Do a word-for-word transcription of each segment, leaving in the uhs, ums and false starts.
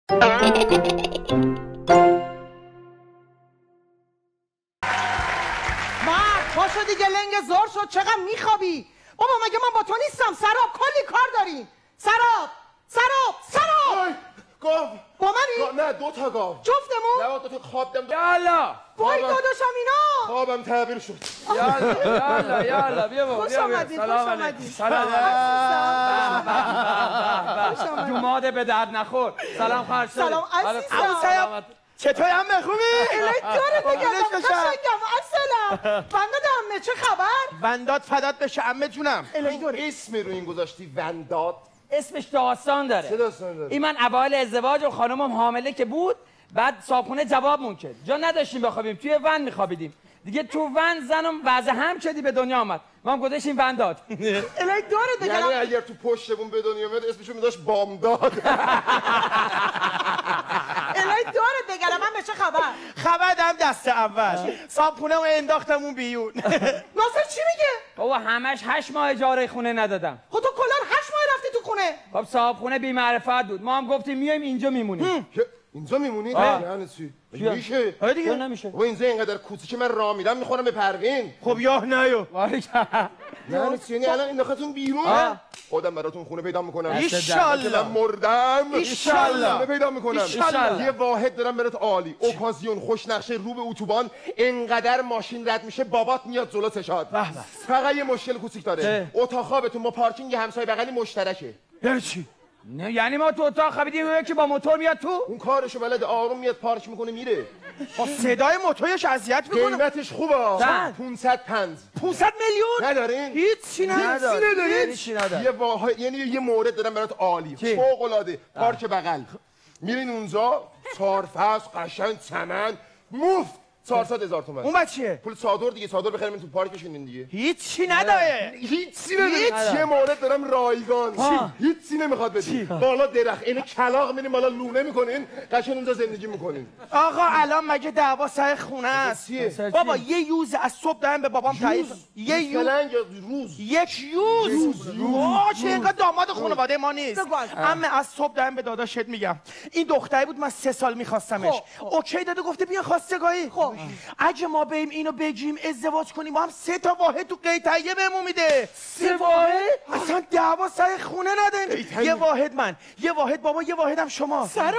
پاشو دیگه لنگ زور شد. چقدر میخوابی؟ بابا مگه من با تو نیستم؟ سراب کلی کار داریم. سراب سراب سراب گاو با منی؟ نه دو تا گاو جفتمون؟ نه دو تا خواب دم یالا وای داداشم اینا خوابم تعبیر شد. یالا یالا یالا بیا بابا. خوش آمدید. خوش آمدید. سلام. جماده به درد نخور. سلام خواهر. سلام عزیزم. چطوری عمه خوبی؟ الهی داره بگم قشنگم. السلام. ونداد عمه چه خبر؟ ونداد فدات بشه عمه جونم. الهی داره. اسمی رو این گذاشتی ونداد؟ اسمش داستان داره. چه داستان داره؟ این من اوایل ازدواج و خانمم حامله که بود، بعد صابخونه جواب کرد. جا نداشتیم بخوابیم، توی ون میخوابیدیم. دیگه تو ون زنم وضع هم شدی به دنیا آمد. ما هم گذاشتیم ونداد. الهی داره بگم. یعنی اگر تو پشتمون به دنیا میاد اسمشو میذاش بامداد. الهی داره بگم. من به چه خبر؟ خبر دم دست اول. صابخونه رو انداختم اون بیون. ناصر چی میگه؟ بابا همش هشت ماه اجاره خونه ندادم. خب تو کلا هشت ماه رفتی تو خونه؟ خب صاحبخونه بی معرفت بود. ما هم گفتیم میایم اینجا میمونیم. اینجا میمونی؟ یعنی چی؟ میشه؟ آره دیگه نمیشه. بابا اینجا اینقدر کوچیکه من راه میرم میخورم به پروین. خب یاه نیو. یعنی چی؟ یعنی الان انداختون بیرون؟ خودم براتون خونه پیدا میکنم. ایشالله. من مردم. ایشالله. خونه پیدا میکنم. ایشالله. یه واحد دارم برات عالی. اوکازیون خوش نقشه رو به اتوبان. انقدر ماشین رد میشه بابات میاد جلو چشات. فقط یه مشکل کوچیک داره. اتاق خوابتون با پارکینگ همسایه بغلی مشترکه. یعنی چی؟ نه یعنی ما تو اتاق خوابیدیم یکی با موتور میاد تو؟ اون کارشو بلد آروم میاد پارک میکنه میره. با صدای موتورش اذیت میکنه. قیمتش خوبه. پانصد پنج. پانصد میلیون؟ ندارین؟ هیچی ندارین. هیچی ندارین. یه واحد یعنی یه مورد دارم برات عالی. فوق العاده. پارک بغل. میرین اونجا چهار فصل قشنگ چمن مفت چهارصد هزار تومان. اون چیه؟ پول صادر دیگه. صادر بخریم تو پارک بشینین دیگه. هیچی نداره. هیچی نداره. یه مورد دارم رایگان. هیچی نمیخواد بدی. بالا درخت اینه کلاغ میریم بالا لونه میکنین قشنگ اونجا زندگی میکنین. آقا الان مگه دعوا سر خونه است؟ بابا یه یوز از صبح دارم به بابام تعریف. یه یوز روز. یک یوز. واه چه اینقدر داماد خانواده ما نیست. عمه از صبح دارم به داداشت میگم. این دختری بود من سه سال میخواستمش. اوکی داده گفته بیا خواستگاری. خب اگه ما بریم اینو بگیم ازدواج کنیم با هم سه تا واحد تو قیطیه بهمون میده. سه واحد؟ اصلا دعوا سر خونه نداریم. یه واحد من، یه واحد بابا، یه واحدم شما. سراب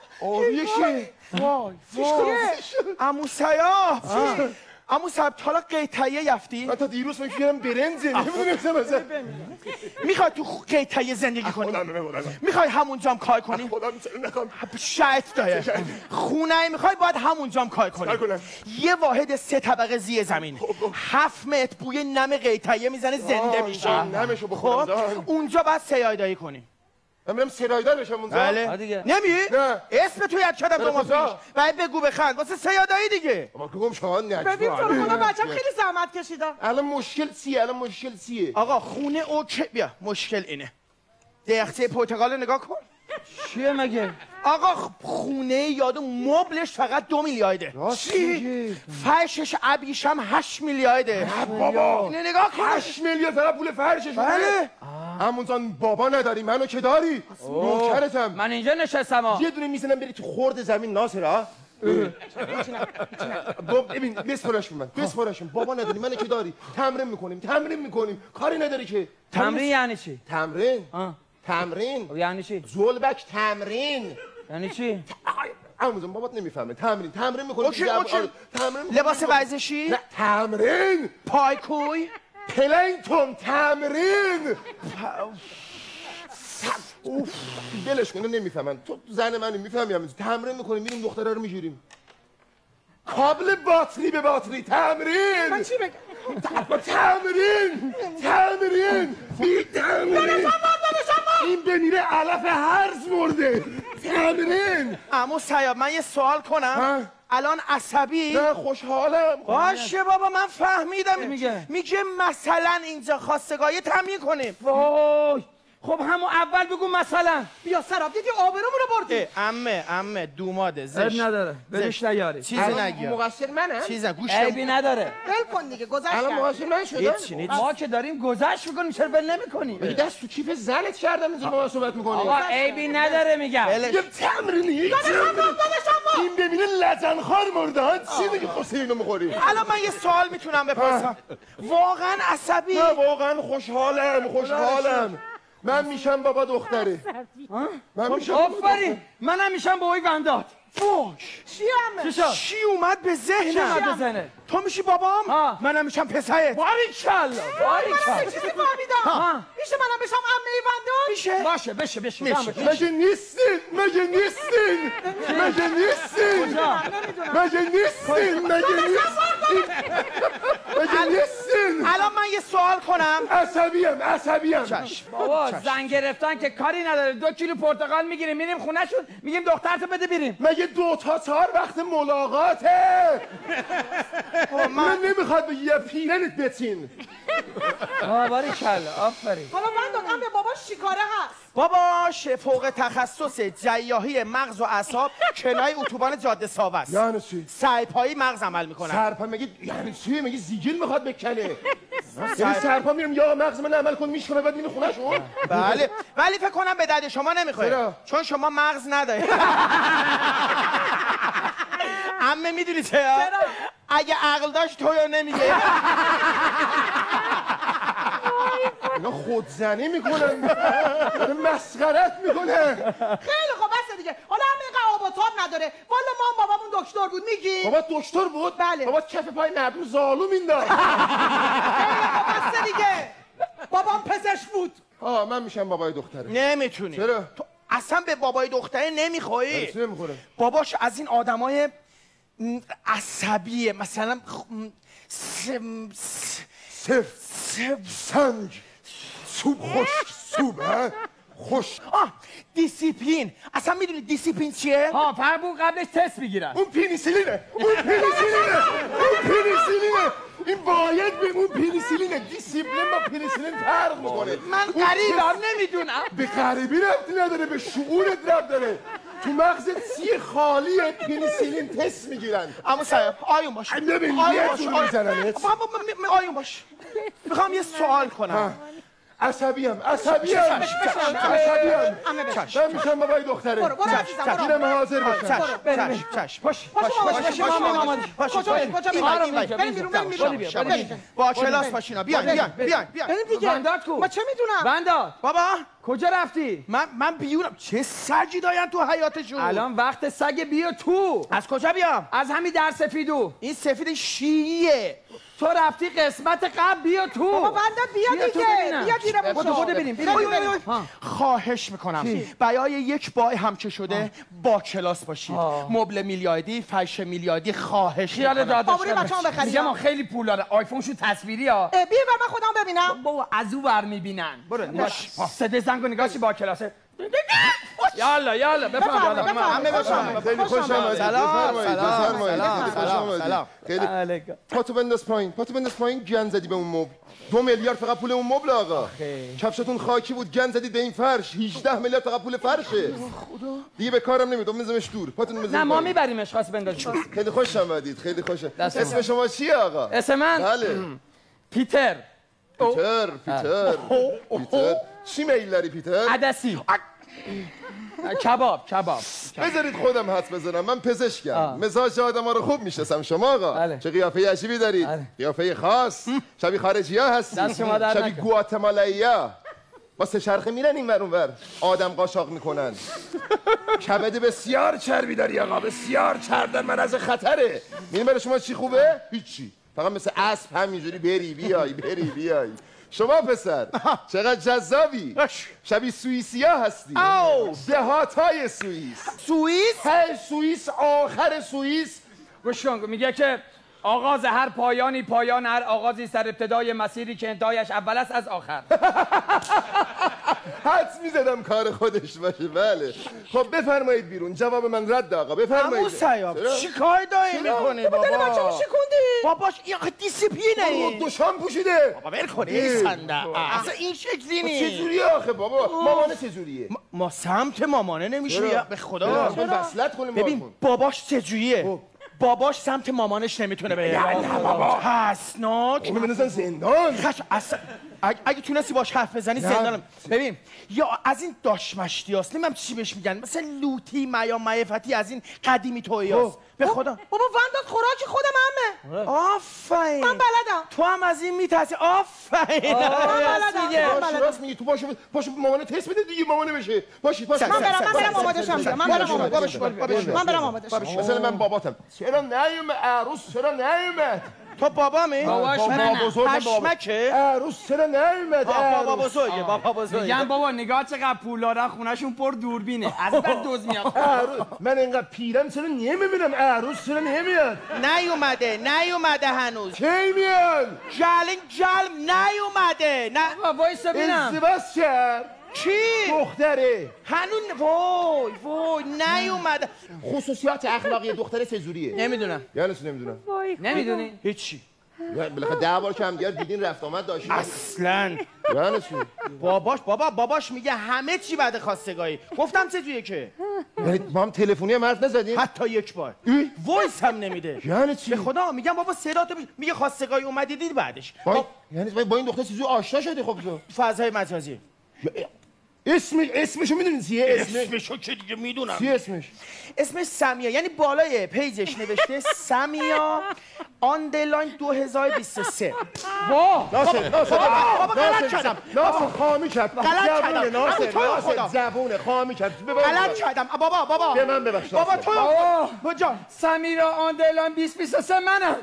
آریشه. وای وای عمو سیاه. عمو صاحب حالا قیطیه یفتی؟ من تا دیروز فکر کردم برنزه. نمیدونم مثلا میخوای تو قیطیه زندگی کنی؟ میخوای همونجام کار کنی؟ خودم نکنم. شرط داره. خونه میخوای باید همونجام کار کنی. یه واحد سه طبقه زیر زمین. هفت متر بوی نم قیطیه میزنه زنده میشه. نمشو بخورم. خب اونجا باید سیاه‌داری کنی. من برم سرایدار بشم اونجا؟ بله. نمی؟ نه. اسم تو یاد کردم دو ماه پیش. بعد بگو بخند واسه سیادایی دیگه. بابا گم شما نه. ببین تو رو خدا بچه‌م خیلی زحمت کشیدم. الان مشکل چیه؟ الان مشکل چیه؟ آقا خونه اوکی. بیا مشکل اینه. درخته پرتقال نگاه کن. چیه مگه؟ آقا خونه یادو مبلش فقط دو میلیارده. چی؟ فرشش ابریش هم هشت میلیارده. بابا اینو نگاه کن. هشت میلیارد فقط پول فرشش. بله. همونجان بابا نداری منو که داری. نوکرتم. من اینجا نشستم ها. یه دونه میزنم بری تو خرد زمین ناصر ها. ببین بسپارش من بسپارش بابا نداری منو که داری. تمرین میکنیم تمرین میکنیم کاری نداری که. تمرین یعنی چی؟ تمرین تمرین یعنی چی؟ زولبک تمرین یعنی چی؟ همونجان بابات نمیفهمه. تمرین تمرین میکنیم. اوکی اوکی. لباس ورزشی؟ نه تمرین. پایکوی؟ پلنگتون تمرین. اوف دلش کنه نمیفهمن. تو زن منو میفهمی همین تمرین میکنیم میریم دختره رو میگیریم. کابل باتری به باتری تمرین. من چی بگم؟ تمرین تمرین بی تمرین این بمیره علف هرز مرده. تمرین. عمو سیاب من یه سوال کنم. الان عصبی؟ نه خوشحالم. باشه بابا من فهمیدم. میگه میگه مثلا اینجا خواستگاری تمرین کنیم. وای خب همون اول بگو مثلا. بیا سراب دیدی آبرومون رو بردی. عمه عمه دوماده زشت نداره بدش نیاری. چیزی نگی. مقصر منم. چیزی گوش عیبی نداره. ول کن دیگه گذشت. الان مقصر من شده. ما که داریم گذشت میکنیم چرا ول نمیکنی؟ بگی دست تو کیف زنت کردم اینجا ما صحبت میکنیم. آقا عیبی نداره میگم. یه تمرینی یک این ببینه لجنخوار مرده ها چی دیگه خواسته اینو میخوری؟ الان من یه سوال میتونم بپرسم. واقعا عصبی؟ نه واقعا خوشحالم خوشحالم. من میشم بابا دختره. من میشم آفرین منم میشم بابای ونداد. فوش چی همه؟ چی شد؟ چی اومد به چی اومد ذهنم؟ به ذهنت؟ تو میشی بابام؟ ها. منم میشم پسرت. باریکلا من باریکلا. چیزی فهمیدم. ها. میشه منم بشم عمه ونداد؟ میشه؟ باشه بشه بشه میشه. مگه نیستین مگه نیستین مگه نیستین مگه نیستین مگه نیستین مگه نیستین. الان من یه سوال کنم. عصبیم عصبیم. چشم. بابا زن گرفتن که کاری نداره. دو کیلو پرتقال میگیریم میریم خونهشون میگیم دخترتو بده بریم. مگه دو تا چهار وقت ملاقاته. من نمیخواد به یه پیرنت بتین. آه باریکلا آفرین. حالا ونداد هم به باباش چیکاره هست؟ باباش فوق تخصص جراحی مغز و اعصاب کنای اتوبان جاده ساو است. یعنی چی؟ سعی‌پایی مغز عمل میکنن. سرپا مگه یعنی چی؟ مگه زیگیل میخواد بکنه؟ یعنی سرپا میرم یا مغز من عمل کن میشکنه بعد میره خونه‌شون؟ بله ولی فکر کنم به درد شما نمیخوره. چرا؟ چون شما مغز ندارید. عمه میدونی چرا؟ اگه عقل داشت تو یا نمیگه. اینا خودزنی میکنن مسخرت میکنه. خیلی خوب بس دیگه. حالا هم اینقدر آب و تاب نداره. والا ما هم بابامون دکتر بود میگی؟ بابا دکتر بود؟ بله. بابا کف پای مردم زالو مینداخت. خیلی خوب بس دیگه. بابام پزشک بود. آه من میشم بابای دختره. نمیتونی. چرا؟ تو اصلا به بابای دختره نمیخوری. چی نمیخوره؟ باباش از این آدمای م، عصبیه مثلا خ... م، سم... س... سف سم... سنج سوب خوش سوب ها خوش. آه دیسیپلین. اصلا میدونی دیسیپلین چیه؟ ها فربون قبلش تست میگیرن. اون پینیسیلینه اون پینیسیلینه اون پینیسیلینه. این باید به اون پینیسیلینه. دیسیپلین با پینیسیلین فرق میکنه. من غریبم نمیدونم. به غریبی ربطی نداره به شعورت ربط داره. تو مغزت سی خالیه پینیسیلین تست میگیرن. اما صاحب آیون باش. ببین آیون یه باش. جور میزننت. بابا م- م- آیون باش. میخوام یه سوال کنم. عصبیم عصبیم چشم، عصبیم. چشم. من میشم بابای دختره. برو برو عزیزم برو. اینم حاضر باشم. چشم بریم. چشم چشم. پاش پاشو بابا پاش، پاشو پاش، مامان پاش، پاشو بریم کجا این می‌ریم؟ ور، این ور. بریم بیرون بریم بریم، بیرون. بریم، بریم. با کلاس باشینا بیاین بیاین بیاین بیاین. بریم دیگه. ونداد کو؟ ما چه میدونم؟ ونداد بابا کجا رفتی؟ من من بیورم. چه سگی دارن تو حیاتشون؟ الان وقت سگ بیا تو. از کجا بیام؟ از همین در سفیدو. این سفید شیعیه. تو رفتی قسمت قبل بیا تو. بابا ونداد بیا بیا تو دیگه. ببینم. بیا گیرمون بودو بودو بریم بریم بریم، بریم. بریم. ها. خواهش میکنم برای یک بای هم که شده با کلاس باشید. مبل میلیاردی فرش میلیاردی خواهش خیال میکنم. داداش آبروی بچه‌ها بخرید. میگم ما خیلی پول داره آیفونشو تصویری ها. اه، بیا و من خودم ببینم. بابا از او بر میبینن. برو نگاش صدای زنگو نگاهش با کلاسه. یالا یالا بفهم یالا. بفرمایید، بفرمایید. خیلی خوش آمدید. سلام، بفرمایید، سلام، بفرمایید. سلام، خیلی خوش سلام، آمدید. سلام. خیلی علیکم. پاتو بنداز پایین پاتو بنداز پایین. گند زدی به اون مبل. دو میلیارد فقط پول اون مبل آقا. کفشتون خاکی بود گند زدید به این فرش. هجده میلیارد فقط پول فرشه. دیگه به کارم نمیاد. میذارمش دور. پاتون میذارم. نه ما میبریمش خاص بندازش. خیلی خوش آمدید. خیلی خوشه. دست اسم شما چیه آقا؟ اسم من بله. پیتر پیتر پیتر پیتر چی میل داری پیتر؟ عدسی. کباب کباب. بذارید خودم حدس بزنم. من پزشکم. مزاج آدما رو خوب میشناسم. شما آقا بله. چه قیافه عجیبی دارید. بله. قیافه خاص. شبیه خارجی ها هستی. دست شما در شبیه نکن. گواتمالایی ها. با سه چرخه میرن این ور اون ور. آدم قاچاق میکنن. کبد بسیار چربی داری آقا. بسیار چرب در معرض خطره. میدونی برای شما چی خوبه؟ هیچی. فقط مثل اسب همینجوری بری بیای بری بیای. شما پسر چقدر جذابی. شبیه سوئیسی ها هستی. او دهات های سوئیس. سوئیس ته سوئیس آخر سوئیس. گوش کن میگه که آغاز هر پایانی پایان هر آغازی سر ابتدای مسیری که انتهایش اول است از آخر. حدس میزدم کار خودش باشه. بله خب بفرمایید بیرون. جواب من رد آقا، بفرمایید. عمو سیاف چی کار داری میکنی بابا؟ دل بچه‌مو شکوندی. باباش این آخه دیسیپلینه. دو شام پوشیده. بابا ول کن ایسنده. اصلا این شکلی نیست. چجوریه آخه بابا؟ مامانه چجوریه؟ ما سمت مامانه نمیشه به خدا. وصلت کنیم. ببین باباش چجوریه؟ باباش سمت مامانش نمیتونه بره. نه بابا. حسناک. اونو بنزن زندان. خش اصلا اگه, اگه تونستی باش حرف بزنی زندانم. ببین یا از این داشمشتی هست نمیم چی بهش میگن مثلا لوتی میا معرفتی از این قدیمی تویی هست به خدا. بابا ونداد خوراک خودم همه. آفرین من بلدم. تو هم از این میترسی. آفرین من بلدم. باشه راست میگی. تو باشه باشه مامانه تست بده دیگه مامانه بشه. باشید باشید. من برم من برم آماده شم. من برم آماده شم. من برم آماده شم. مثلا من باباتم. چرا نیومد عروس؟ چرا نیومد؟ تو بابامی؟ باباش منم. پشمکه؟ عروس چرا نیومد؟ بابا بزرگه بابا بزرگه. میگم بابا نگاه چقدر پول دارن خونه‌شون پر دوربینه. از بعد دوز میاد. من اینقدر پیرم چرا نمیبینم عروس چرا نمیاد؟ نیومده نیومده هنوز. کی میاد؟ جلین جلم نیومده. نه بابا وایسا ببینم. ازدواج کرد. کی؟ دختره. هنوز وای وای نیومده. خصوصیات اخلاقی دختره چجوریه؟ نمیدونم. یعنی چی نمیدونم؟ نمیدونی؟ هیچی. بالاخره ده بار که هم دیگر دیدین رفت آمد داشتین. اصلا یعنی چی؟ باباش بابا باباش میگه همه چی بعد خواستگاهی. گفتم چجوریه که؟ یعنی ما هم تلفنی هم حرف نزدیم؟ حتی یک بار. وایس هم نمیده. یعنی چی؟ به خدا میگم بابا صداتو بش... میگه خواستگاهی اومدی دید بعدش. با... یعنی با این دختر چجوری آشنا شدی خب تو؟ فضای مجازی. اسم اسمشو میدونی چیه؟ اسم اسمشو که دیگه میدونم. چی اسمش؟ اسمش سمیا یعنی بالای پیجش نوشته سمیا آندرلاین دو هزار و بیست و سه. وا ناصر ناصر بابا غلط کردم. ناصر خامی کرد. غلط کردم. ناصر تو رو خدا. ناصر زبونه خامی کرد. غلط کردم. بابا بابا. به من ببخش. بابا تو بابا رو جان. سمیرا آندرلاین بیست بیست و سه منم.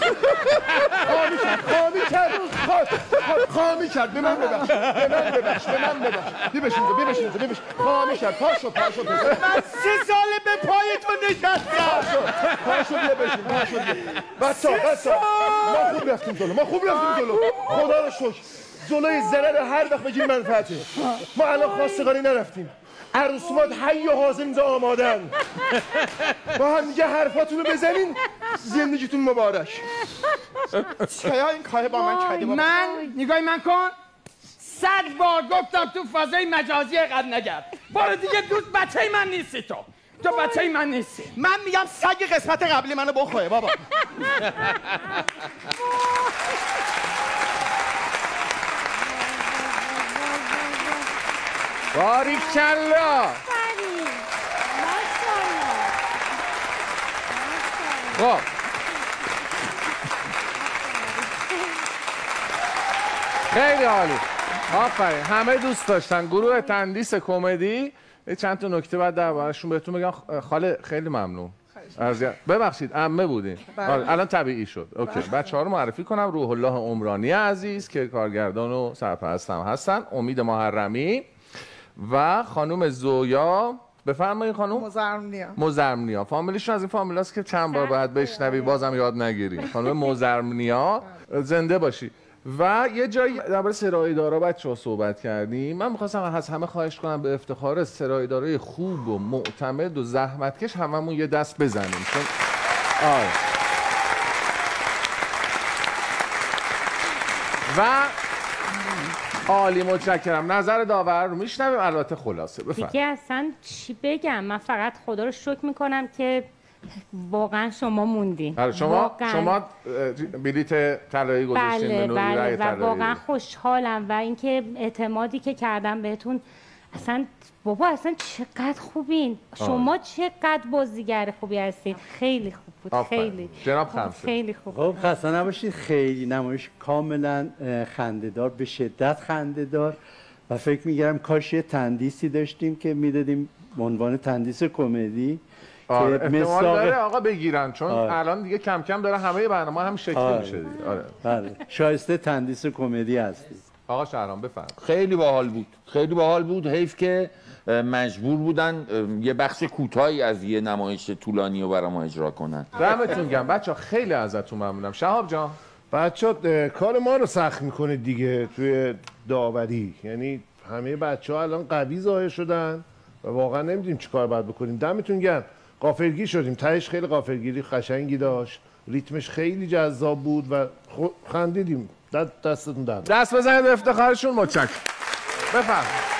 خامی کرد. خامی کرد. خامی کرد. به من ببخش. به من ببخش. به من ببخش. بی بشین تو بی بشین تو بی بشین. خامی کرد. پاشو پاشو. من سه ساله به پایتون نشستم. پاشو بیا بشین. پاشو بیا. بچا بچا ما خوب رفتیم جلو. ما خوب رفتیم جلو. خدا رو شکر. جلوی ضرر هر وقت بگیم منفعته. ما الان خواستگاری نرفتیم. عروسمات حی و حاضر اینجا آمادن. با هم دیگه حرفاتونو بزنین. زندگیتون مبارک. چرا این کار با من کردی بابا؟ من نگاه من کن. صد بار گفتم تو فضای مجازی قد نگرد. بار دیگه دوست بچه من نیستی تو. تو بچه من نیستی. من میگم سگ قسمت قبلی منو بخوره بابا. باریکلا. خب خیلی عالی. آفرین. همه دوست داشتن. گروه تندیس کمدی. چند تا نکته بعد دربارشون بهتون بگم. خاله خیلی ممنون. ببخشید عمه بودین. الان طبیعی شد. اوکی. بچه‌ها رو معرفی کنم. روح الله عمرانی عزیز که کارگردان و سرپرستم هستن. امید محرمی و خانم زویا. بفرمایید خانم. مزرمنیا. مزرمنیا. فامیلیشون از این فامیلاست که چند بار بعد بشنوی بازم یاد نگیری. خانم مزرمنیا زنده باشی. و یه جایی درباره سرایدارا بچه‌ها صحبت کردیم. من می‌خواستم از همه خواهش کنم به افتخار سرایدارای خوب و معتمد و زحمتکش هممون یه دست بزنیم. چون آره. و عالی متشکرم. نظر داور رو میشنویم. البته خلاصه بفرمایید. دیگه اصلا چی بگم؟ من فقط خدا رو شکر میکنم که واقعا شما موندین. آره شما واقعا. شما بلیت طلایی گذاشتین به نوری رای طلایی. و واقعا خوشحالم و اینکه اعتمادی که کردم بهتون اصلا بابا اصلا چقدر خوبین. شما چقدر بازیگر خوبی هستین. خیلی خوب بود. آفرین. خیلی جناب خمسه. خیلی خوب. خب خسته نباشید. خیلی نمایش کاملا خنده‌دار، به شدت خنده‌دار و فکر می‌کردم کاش یه تندیسی داشتیم که میدادیم به عنوان تندیس کمدی. آره احتمال داره آقا بگیرن چون آره. الان دیگه کم کم داره همه برنامه هم شکلی آره. میشه دیگه. آره. بله. شایسته تندیس کمدی هستی. آقا شهرام بفرم. خیلی باحال بود. خیلی باحال بود. حیف که مجبور بودن یه بخش کوتاهی از یه نمایش طولانی رو برام اجرا کنن. دمتون گرم بچه‌ها. خیلی ازتون ممنونم. شهاب جان بچه‌ها کار ما رو سخت میکنه دیگه توی داوری. یعنی همه بچه ها الان قوی ظاهر شدن و واقعا نمیدونیم چی کار باید بکنیم. دمتون گرم. غافلگیر شدیم، تهش خیلی غافلگیری قشنگی داشت، ریتمش خیلی جذاب بود و خندیدیم. دستتون درد. دست بزنید افتخارشون. متشکرم. بفرمایید.